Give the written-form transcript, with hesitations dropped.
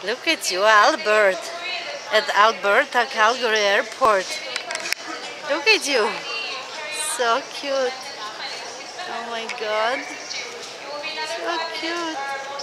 Look at you, Albert, at Alberta Calgary Airport. Look at you. So cute. Oh my God. So cute.